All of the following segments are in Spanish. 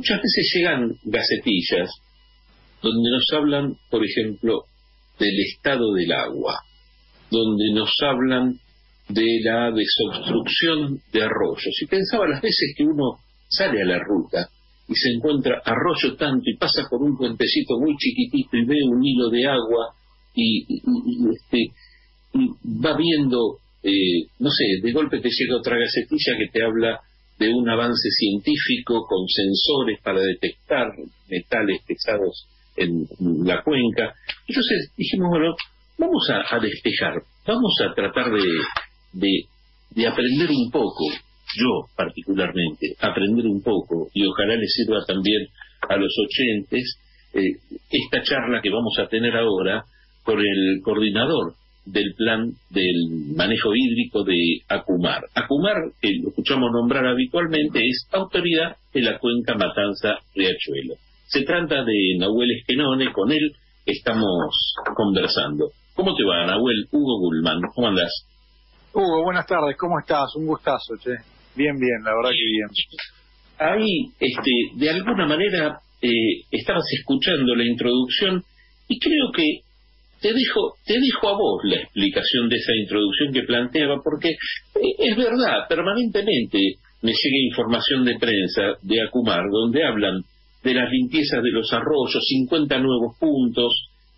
muchas veces llegan gacetillas donde nos hablan, por ejemplo, del estado del agua, donde nos hablan de la desobstrucción de arroyos. Y pensaba las veces que uno sale a la ruta y se encuentra arroyo tanto y pasa por un puentecito muy chiquitito y ve un hilo de agua y va viendo, no sé, de golpe te llega otra gacetilla que te habla de un avance científico con sensores para detectar metales pesados en la cuenca. Entonces dijimos, bueno, vamos a despejar, vamos a tratar de aprender un poco, yo particularmente, aprender un poco, y ojalá les sirva también a los oyentes, esta charla que vamos a tener ahora con el coordinador del plan del manejo hídrico de Acumar. Acumar, que lo escuchamos nombrar habitualmente, es Autoridad de la Cuenca Matanza-Riachuelo. Se trata de Nahuel Esquenone, con él estamos conversando. ¿Cómo te va, Nahuel? Hugo Gulman, ¿cómo andás? Hugo, buenas tardes, ¿cómo estás? Un gustazo, che. Bien, la verdad que bien. Ahí, de alguna manera, estabas escuchando la introducción y creo que te dejo a vos la explicación de esa introducción que planteaba, porque es verdad, permanentemente me llega información de prensa de Acumar, donde hablan de las limpiezas de los arroyos, 50 nuevos puntos,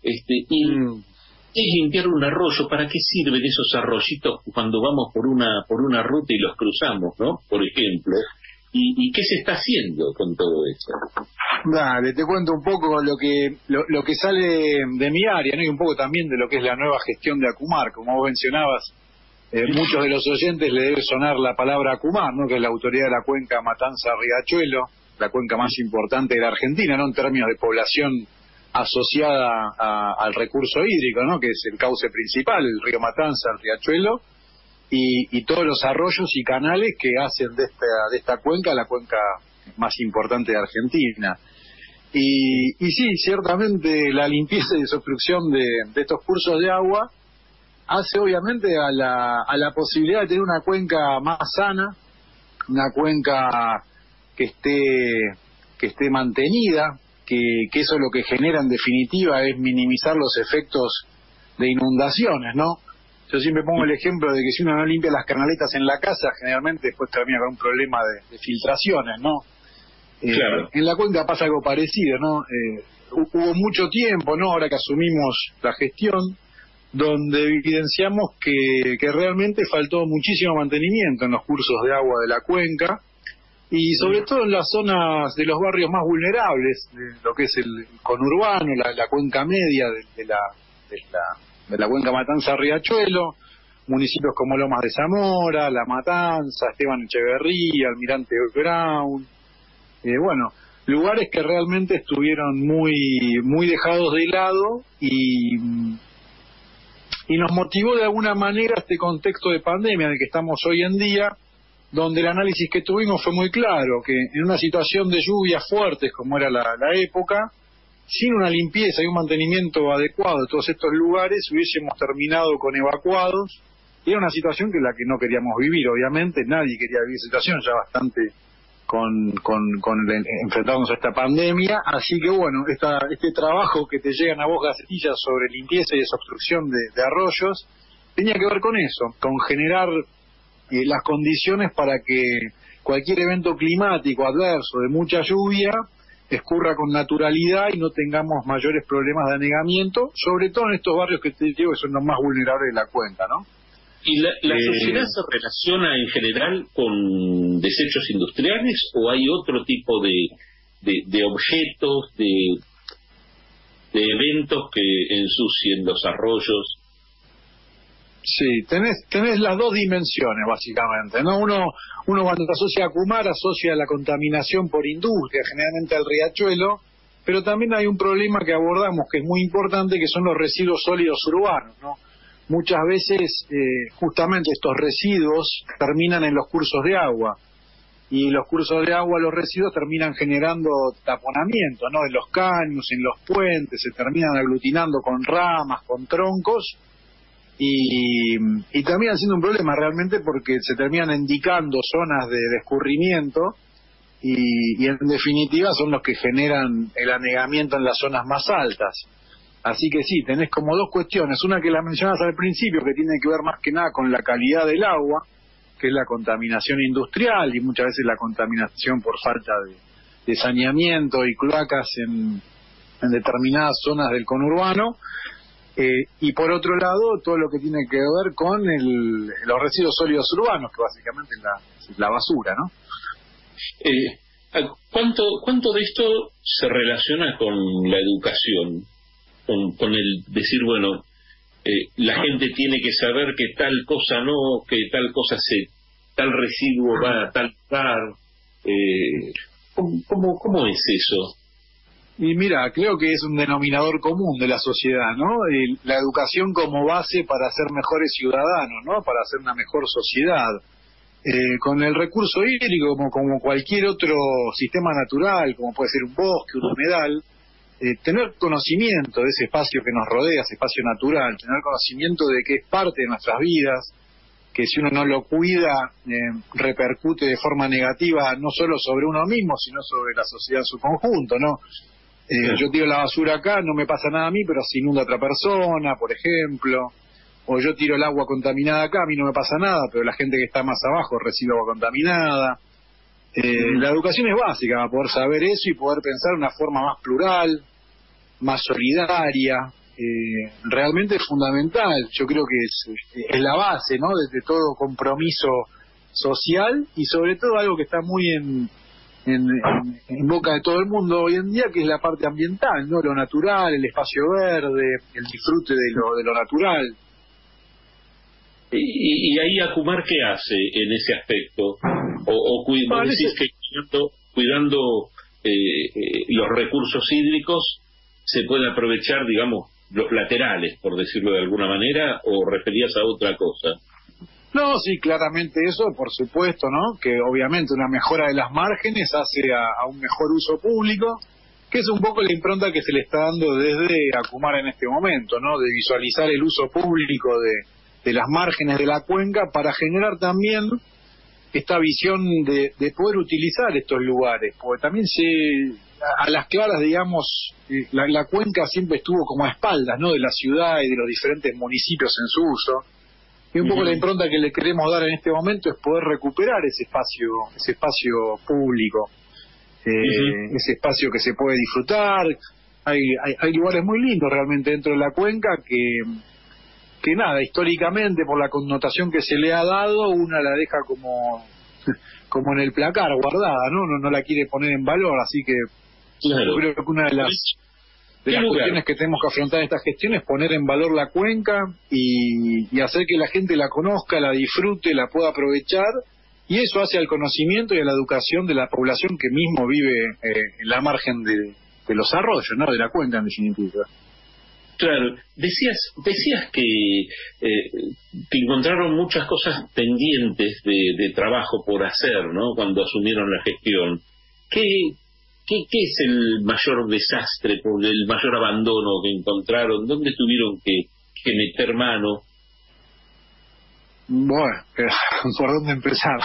es limpiar un arroyo. ¿Para qué sirven esos arroyitos cuando vamos por una ruta y los cruzamos, ¿no? Por ejemplo. ¿Y qué se está haciendo con todo eso? Dale, te cuento un poco lo que sale de mi área, ¿no? Y un poco también de lo que es la nueva gestión de Acumar. Como vos mencionabas, muchos de los oyentes le debe sonar la palabra Acumar, ¿no? Que es la autoridad de la cuenca Matanza-Riachuelo, la cuenca más importante de la Argentina, ¿no? En términos de población asociada al recurso hídrico, ¿no? Que es el cauce principal, el río Matanza, el Riachuelo, y todos los arroyos y canales que hacen de esta cuenca la cuenca más importante de Argentina. Y sí, ciertamente la limpieza y desobstrucción de estos cursos de agua hace obviamente a la posibilidad de tener una cuenca más sana, una cuenca que esté mantenida, que eso lo que genera en definitiva es minimizar los efectos de inundaciones, ¿no? Yo siempre pongo el ejemplo de que si uno no limpia las canaletas en la casa, generalmente después termina con un problema de filtraciones, ¿no? Claro. En la cuenca pasa algo parecido, ¿no? Hubo mucho tiempo, ¿no? Ahora que asumimos la gestión, donde evidenciamos que realmente faltó muchísimo mantenimiento en los cursos de agua de la cuenca, y sobre todo en las zonas de los barrios más vulnerables, de lo que es el conurbano, la cuenca media de la cuenca Matanza-Riachuelo, municipios como Lomas de Zamora, La Matanza, Esteban Echeverría, Almirante Brown, lugares que realmente estuvieron muy dejados de lado, y nos motivó de alguna manera este contexto de pandemia en el que estamos hoy en día, donde el análisis que tuvimos fue muy claro, que en una situación de lluvias fuertes como era la época, sin una limpieza y un mantenimiento adecuado de todos estos lugares, hubiésemos terminado con evacuados, y era una situación que la que no queríamos vivir, obviamente, nadie quería vivir esa situación, ya bastante con enfrentarnos a esta pandemia. Así que bueno, este trabajo que te llegan a vos gacetillas sobre limpieza y desobstrucción de arroyos, tenía que ver con eso, con generar las condiciones para que cualquier evento climático adverso de mucha lluvia escurra con naturalidad y no tengamos mayores problemas de anegamiento, sobre todo en estos barrios que te digo que son los más vulnerables de la cuenca, ¿no? ¿Y la sociedad se relaciona en general con desechos industriales o hay otro tipo de objetos, de eventos que ensucien los arroyos? Sí, tenés las dos dimensiones básicamente, ¿no? Uno cuando asocia a Acumar asocia la contaminación por industria, generalmente al riachuelo, pero también hay un problema que abordamos que es muy importante, que son los residuos sólidos urbanos, ¿no? Muchas veces justamente estos residuos terminan en los cursos de agua, y los cursos de agua, los residuos terminan generando taponamiento, ¿no? En los caños, en los puentes, se terminan aglutinando con ramas, con troncos, y terminan siendo un problema realmente porque se terminan indicando zonas de escurrimiento, y en definitiva son los que generan el anegamiento en las zonas más altas. Así que sí, tenés como dos cuestiones, una que la mencionabas al principio, que tiene que ver más que nada con la calidad del agua, que es la contaminación industrial y muchas veces la contaminación por falta de saneamiento y cloacas en determinadas zonas del conurbano, y por otro lado todo lo que tiene que ver con los residuos sólidos urbanos, que básicamente es la basura, ¿no? ¿Cuánto de esto se relaciona con la educación? Con el decir, bueno, la gente tiene que saber que tal cosa no, que tal cosa tal residuo va a tal lugar. ¿Cómo es eso? Y mira, creo que es un denominador común de la sociedad, ¿no? La educación como base para ser mejores ciudadanos, ¿no? Para hacer una mejor sociedad. Con el recurso hídrico, como cualquier otro sistema natural, como puede ser un bosque, un humedal, tener conocimiento de ese espacio que nos rodea, ese espacio natural, tener conocimiento de que es parte de nuestras vidas, que si uno no lo cuida, repercute de forma negativa no solo sobre uno mismo, sino sobre la sociedad en su conjunto, ¿no? Yo tiro la basura acá, no me pasa nada a mí, pero se inunda otra persona, por ejemplo. O yo tiro el agua contaminada acá, a mí no me pasa nada, pero la gente que está más abajo recibe agua contaminada. La educación es básica para poder saber eso y poder pensar de una forma más plural, más solidaria. Realmente es fundamental. Yo creo que es la base, ¿no?, de todo compromiso social, y sobre todo algo que está muy en boca de todo el mundo hoy en día, que es la parte ambiental, ¿no? Lo natural, el espacio verde, el disfrute de lo natural. ¿Y ahí Acumar qué hace en ese aspecto? ¿Vos decís que cuidando los recursos hídricos se pueden aprovechar, digamos, los laterales, por decirlo de alguna manera, o referías a otra cosa? No, sí, claramente eso, por supuesto, ¿no? Que obviamente una mejora de las márgenes hace a un mejor uso público, que es un poco la impronta que se le está dando desde Acumar en este momento, ¿no? De visualizar el uso público de las márgenes de la cuenca para generar también esta visión de poder utilizar estos lugares, porque también a las claras, digamos, la cuenca siempre estuvo como a espaldas, ¿no?, de la ciudad y de los diferentes municipios en su uso, y un poco la impronta que le queremos dar en este momento es poder recuperar ese espacio público, ese espacio que se puede disfrutar. Hay lugares muy lindos realmente dentro de la cuenca que nada, históricamente por la connotación que se le ha dado, una la deja como en el placar guardada, no la quiere poner en valor, así que claro. Yo creo que una de las cuestiones que tenemos que afrontar en esta gestión es poner en valor la cuenca y hacer que la gente la conozca, la disfrute, la pueda aprovechar, y eso hace al conocimiento y a la educación de la población que mismo vive en la margen de los arroyos, ¿no?, de la cuenca en definitiva. Claro, decías que encontraron muchas cosas pendientes de trabajo por hacer, ¿no?, cuando asumieron la gestión. ¿Qué es el mayor desastre, el mayor abandono que encontraron? ¿Dónde tuvieron que meter mano? Bueno, ¿por dónde empezar?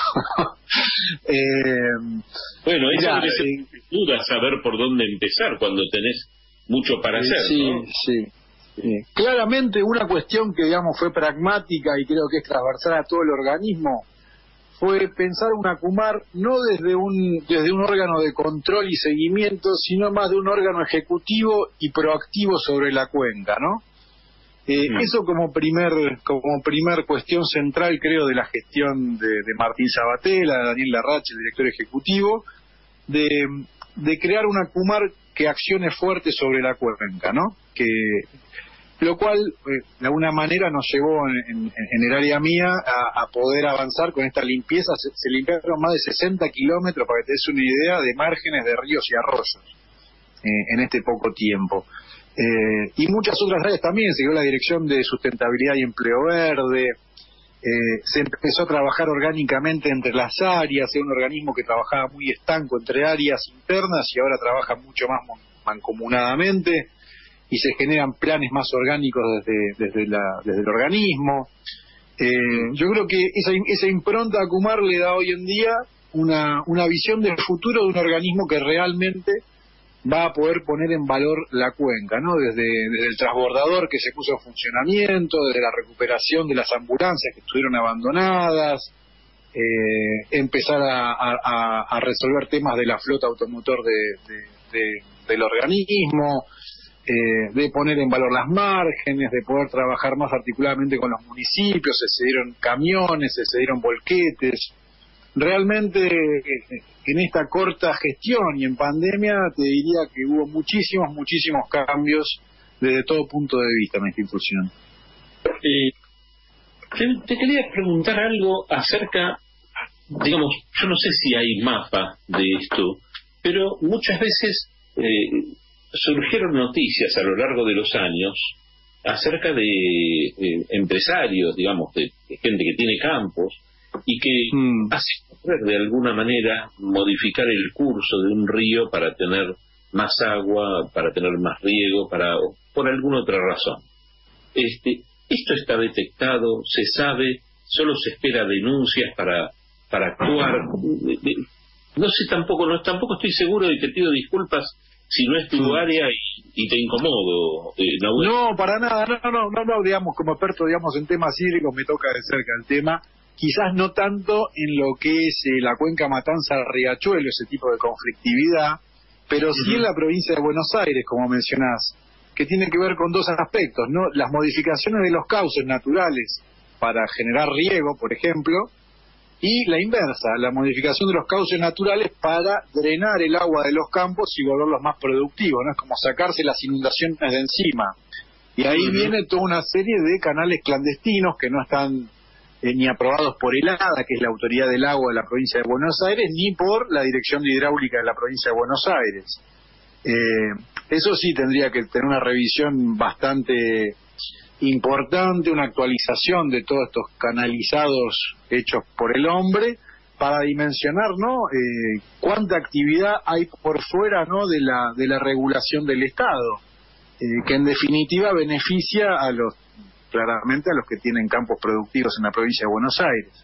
Bueno, eso debe ser duda, saber por dónde empezar cuando tenés mucho para hacer, ¿no? Sí. Claramente una cuestión que, digamos, fue pragmática y creo que es transversal a todo el organismo fue pensar un Acumar no desde un órgano de control y seguimiento, sino más de un órgano ejecutivo y proactivo sobre la cuenca, ¿no? Eso como primer cuestión central, creo, de la gestión de Martín Sabatella, de Daniel Larrache, el director ejecutivo, de crear un Acumar que accione fuerte sobre la cuenca, ¿no? Lo cual, de alguna manera, nos llevó en el área mía a poder avanzar con esta limpieza. Se limpiaron más de 60 kilómetros, para que te des una idea, de márgenes de ríos y arroyos en este poco tiempo. Y muchas otras áreas también. Se dio la Dirección de Sustentabilidad y Empleo Verde. Se empezó a trabajar orgánicamente entre las áreas. Era un organismo que trabajaba muy estanco entre áreas internas y ahora trabaja mucho más mancomunadamente, y se generan planes más orgánicos desde el organismo. Yo creo que esa impronta a Acumar le da hoy en día una visión del futuro de un organismo que realmente va a poder poner en valor la cuenca, ¿no? Desde el transbordador que se puso en funcionamiento, desde la recuperación de las ambulancias que estuvieron abandonadas, empezar a resolver temas de la flota automotor del organismo, de poner en valor las márgenes, de poder trabajar más articuladamente con los municipios. Se dieron camiones, se dieron volquetes. Realmente en esta corta gestión y en pandemia te diría que hubo muchísimos cambios desde todo punto de vista en esta institución. Te quería preguntar algo acerca, digamos, yo no sé si hay mapa de esto, pero muchas veces surgieron noticias a lo largo de los años acerca de empresarios, digamos, de gente que tiene campos y que hace de alguna manera modificar el curso de un río para tener más agua, para tener más riego, por alguna otra razón. Esto está detectado, se sabe, solo se espera denuncias para actuar. No sé, tampoco estoy seguro, y te pido disculpas si no es tu área y te incomodo, Nahuel. No, para nada, no, digamos, como experto, digamos, en temas hídricos me toca de cerca el tema, quizás no tanto en lo que es la cuenca Matanza-Riachuelo, ese tipo de conflictividad, pero sí en la provincia de Buenos Aires, como mencionás, que tiene que ver con dos aspectos, ¿no? Las modificaciones de los cauces naturales para generar riego, por ejemplo, y la inversa, la modificación de los cauces naturales para drenar el agua de los campos y volverlos más productivos, ¿no? Es como sacarse las inundaciones de encima. Y ahí viene toda una serie de canales clandestinos que no están ni aprobados por el ADA, que es la Autoridad del Agua de la provincia de Buenos Aires, ni por la Dirección de Hidráulica de la provincia de Buenos Aires. Eso sí tendría que tener una revisión bastante importante, una actualización de todos estos canalizados hechos por el hombre para dimensionar, ¿no? Cuánta actividad hay por fuera, ¿no? de la regulación del Estado, que en definitiva beneficia claramente a los que tienen campos productivos en la provincia de Buenos Aires.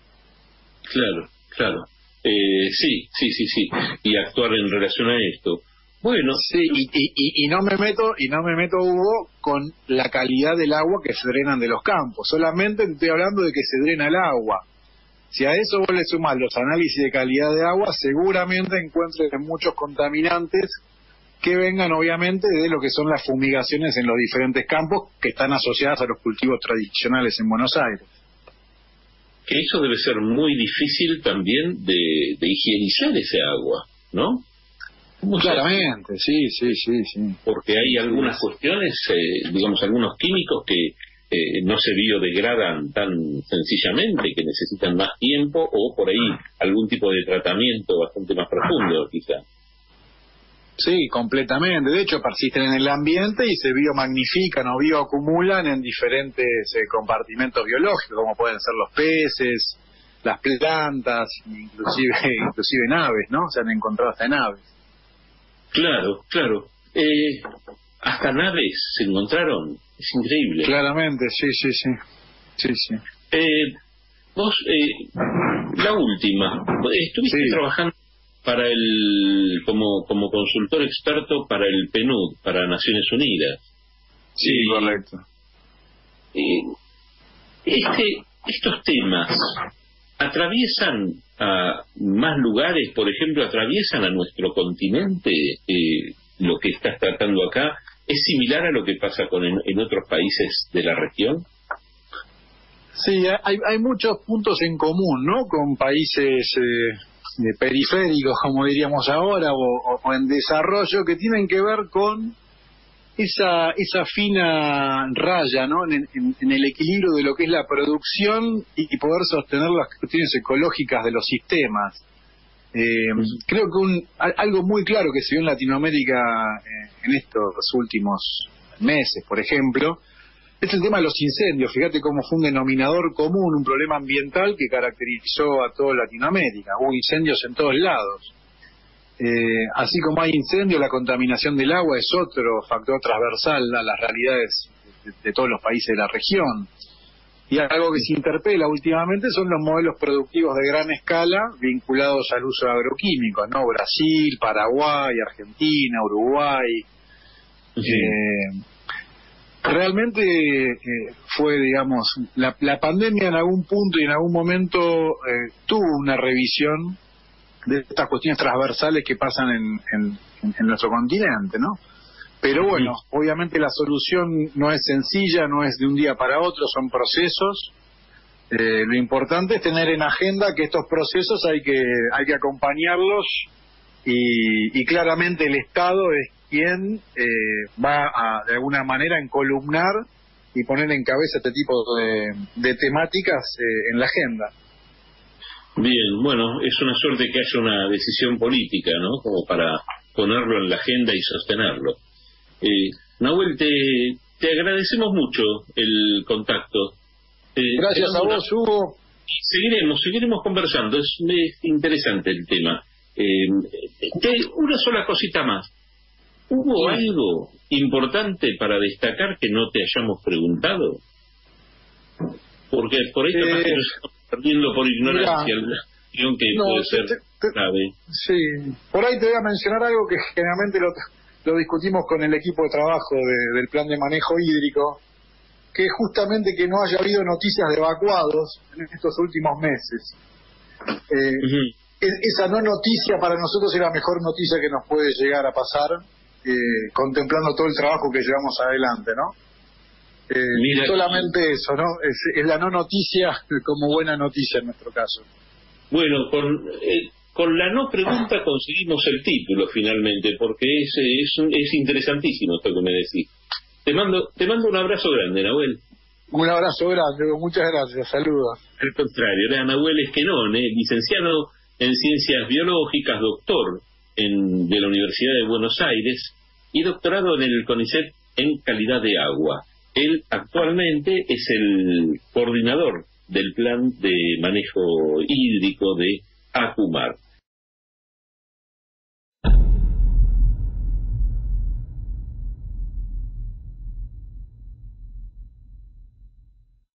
Claro. Sí. Y actuar en relación a esto. Bueno, sí, y no me meto, Hugo, con la calidad del agua que se drenan de los campos. Solamente estoy hablando de que se drena el agua. Si a eso vos le sumás los análisis de calidad de agua, seguramente encuentres muchos contaminantes que vengan obviamente de lo que son las fumigaciones en los diferentes campos que están asociadas a los cultivos tradicionales en Buenos Aires. Que eso debe ser muy difícil también de higienizar ese agua, ¿no? Claramente, sí. Porque hay algunas cuestiones, digamos, algunos químicos que no se biodegradan tan sencillamente, que necesitan más tiempo, o por ahí algún tipo de tratamiento bastante más profundo, quizá. Sí, completamente. De hecho, persisten en el ambiente y se biomagnifican o bioacumulan en diferentes compartimentos biológicos, como pueden ser los peces, las plantas, inclusive en aves, ¿no? Se han encontrado hasta en aves. Claro. Hasta naves se encontraron. Es increíble. Claramente, sí. Vos, la última, estuviste trabajando para como consultor experto para el PNUD, para Naciones Unidas. Sí, correcto. Estos temas atraviesan a más lugares, por ejemplo, atraviesan a nuestro continente. Lo que estás tratando acá es similar a lo que pasa en otros países de la región. Sí, hay muchos puntos en común, ¿no? Con países periféricos, como diríamos ahora, o en desarrollo, que tienen que ver con esa fina raya, ¿no? En el equilibrio de lo que es la producción y poder sostener las cuestiones ecológicas de los sistemas. Creo que algo muy claro que se vio en Latinoamérica en estos últimos meses, por ejemplo, es el tema de los incendios. Fíjate cómo fue un denominador común, un problema ambiental que caracterizó a toda Latinoamérica. Hubo incendios en todos lados. Así como hay incendios, la contaminación del agua es otro factor transversal a las realidades de todos los países de la región. Y algo que se interpela últimamente son los modelos productivos de gran escala vinculados al uso de agroquímicos, ¿no? Brasil, Paraguay, Argentina, Uruguay. Realmente fue, digamos, la pandemia en algún punto y en algún momento tuvo una revisión de estas cuestiones transversales que pasan en nuestro continente, ¿no? Pero bueno, obviamente la solución no es sencilla, no es de un día para otro, son procesos. Lo importante es tener en agenda que estos procesos hay que acompañarlos y claramente el Estado es quien va a, de alguna manera, encolumnar y poner en cabeza este tipo de temáticas en la agenda. Bien, bueno, es una suerte que haya una decisión política, ¿no? Como para ponerlo en la agenda y sostenerlo. Nahuel, te agradecemos mucho el contacto. Gracias a vos, Hugo. Y seguiremos conversando, es interesante el tema. Una sola cosita más. ¿Hubo algo importante para destacar que no te hayamos preguntado? Porque por ahí capaz que nos estamos perdiendo por ignorancia alguna cuestión que puede ser grave. Sí, por ahí te voy a mencionar algo que generalmente lo discutimos con el equipo de trabajo del plan de manejo hídrico, que es justamente que no haya habido noticias de evacuados en estos últimos meses. Esa no noticia para nosotros es la mejor noticia que nos puede llegar a pasar, contemplando todo el trabajo que llevamos adelante, ¿no? Solamente eso, ¿no? Es la no noticia como buena noticia en nuestro caso. Bueno, con la no pregunta conseguimos el título finalmente, porque es interesantísimo esto que me decís. Te mando un abrazo grande, Nahuel. Un abrazo grande, muchas gracias, saludos. Al contrario, era Nahuel Esquenone, licenciado en Ciencias Biológicas, doctor de la Universidad de Buenos Aires y doctorado en el CONICET en calidad de agua. Él actualmente es el coordinador del plan de manejo hídrico de ACUMAR.